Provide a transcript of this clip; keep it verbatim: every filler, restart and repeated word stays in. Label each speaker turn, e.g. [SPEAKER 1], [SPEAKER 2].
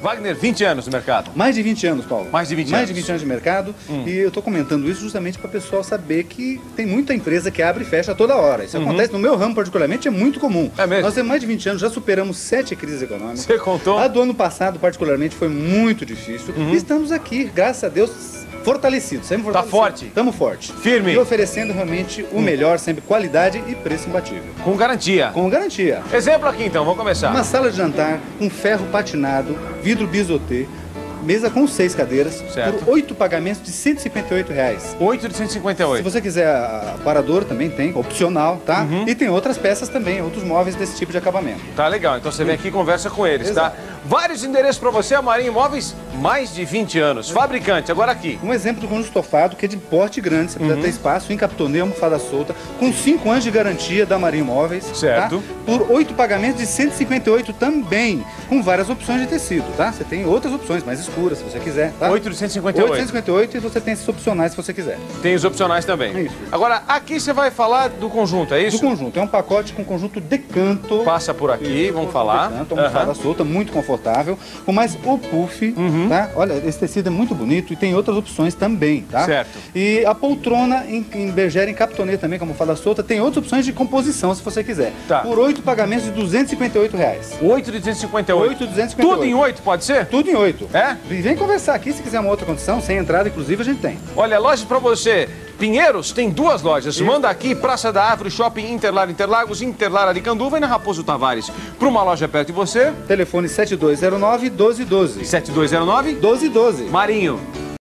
[SPEAKER 1] Wagner, vinte anos no mercado.
[SPEAKER 2] Mais de vinte anos, Paulo.
[SPEAKER 1] Mais de vinte
[SPEAKER 2] Mais
[SPEAKER 1] anos.
[SPEAKER 2] de vinte anos de mercado.
[SPEAKER 1] Hum.
[SPEAKER 2] E eu tô comentando isso justamente para o pessoal saber que tem muita empresa que abre e fecha a toda hora. Isso
[SPEAKER 1] Uhum.
[SPEAKER 2] acontece no meu ramo particularmente, é muito comum.
[SPEAKER 1] É mesmo?
[SPEAKER 2] Nós temos mais de vinte anos, já superamos sete crises econômicas.
[SPEAKER 1] Você contou?
[SPEAKER 2] A do ano passado, particularmente, foi muito difícil.
[SPEAKER 1] Uhum.
[SPEAKER 2] E estamos aqui, graças a Deus, fortalecidos. Sempre
[SPEAKER 1] Tá
[SPEAKER 2] fortalecidos.
[SPEAKER 1] forte?
[SPEAKER 2] Estamos forte.
[SPEAKER 1] Firme.
[SPEAKER 2] E oferecendo realmente o melhor, sempre qualidade e preço imbatível.
[SPEAKER 1] Com garantia.
[SPEAKER 2] Com garantia.
[SPEAKER 1] Exemplo aqui então, vamos começar.
[SPEAKER 2] Uma sala de jantar com ferro patinado, vidro bisotê, mesa com seis cadeiras,
[SPEAKER 1] Certo.
[SPEAKER 2] por oito pagamentos de cento e cinquenta e oito reais.
[SPEAKER 1] oito de cento e cinquenta e
[SPEAKER 2] Se
[SPEAKER 1] oito.
[SPEAKER 2] você quiser a- aparador também tem, opcional, tá?
[SPEAKER 1] Uhum.
[SPEAKER 2] E tem outras peças também, outros móveis desse tipo de acabamento.
[SPEAKER 1] Tá legal, então você vem aqui e conversa com eles,
[SPEAKER 2] Exato.
[SPEAKER 1] tá? Vários endereços pra você, a Marinho Imóveis, mais de vinte anos. Fabricante, agora aqui.
[SPEAKER 2] Um exemplo do conjunto estofado, que é de porte grande, você
[SPEAKER 1] Uhum.
[SPEAKER 2] precisa ter espaço, encapitonê, almofada solta, com cinco anos de garantia da Marinho Imóveis.
[SPEAKER 1] Certo.
[SPEAKER 2] Tá? Por oito pagamentos de cento e cinquenta e oito também, com várias opções de tecido, tá? Você tem outras opções mais escuras, se você quiser, tá?
[SPEAKER 1] oito de cento e cinquenta e oito.
[SPEAKER 2] oitocentos e cinquenta e oito e você tem esses opcionais se você quiser.
[SPEAKER 1] Tem os opcionais também.
[SPEAKER 2] Isso.
[SPEAKER 1] Agora, aqui você vai falar do conjunto, é isso?
[SPEAKER 2] Do conjunto, é um pacote com conjunto Decanto.
[SPEAKER 1] Passa por aqui,
[SPEAKER 2] Isso,
[SPEAKER 1] vamos
[SPEAKER 2] conjunto
[SPEAKER 1] falar.
[SPEAKER 2] Decanto, almofada
[SPEAKER 1] Aham.
[SPEAKER 2] solta, muito confortável, com mais o puff,
[SPEAKER 1] Uhum.
[SPEAKER 2] tá? Olha, esse tecido é muito bonito e tem outras opções também, tá?
[SPEAKER 1] Certo.
[SPEAKER 2] E a poltrona em, em bergera, em capitonê também, com almofada solta, tem outras opções de composição, se você quiser.
[SPEAKER 1] Tá.
[SPEAKER 2] Por oito pagamentos de duzentos e cinquenta e oito reais.
[SPEAKER 1] oito de duzentos e cinquenta e oito.
[SPEAKER 2] oito de duzentos e cinquenta e oito.
[SPEAKER 1] Tudo em oito, pode ser?
[SPEAKER 2] Tudo em oito.
[SPEAKER 1] É?
[SPEAKER 2] E vem conversar aqui, se quiser uma outra condição, sem entrada, inclusive, a gente tem.
[SPEAKER 1] Olha, loja pra você. Pinheiros tem duas lojas. Manda aqui, Praça da Árvore, Shopping Interlar Interlagos, Interlar Aricanduva e na Raposo Tavares. Pra uma loja perto de você,
[SPEAKER 2] Telefone sete dois zero nove, doze doze.
[SPEAKER 1] sete dois zero nove.
[SPEAKER 2] doze doze.
[SPEAKER 1] Marinho.